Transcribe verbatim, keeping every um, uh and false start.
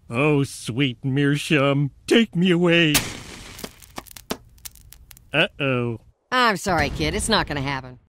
Oh, sweet Meerschaum, take me away. Uh-oh. I'm sorry, kid. It's not gonna happen.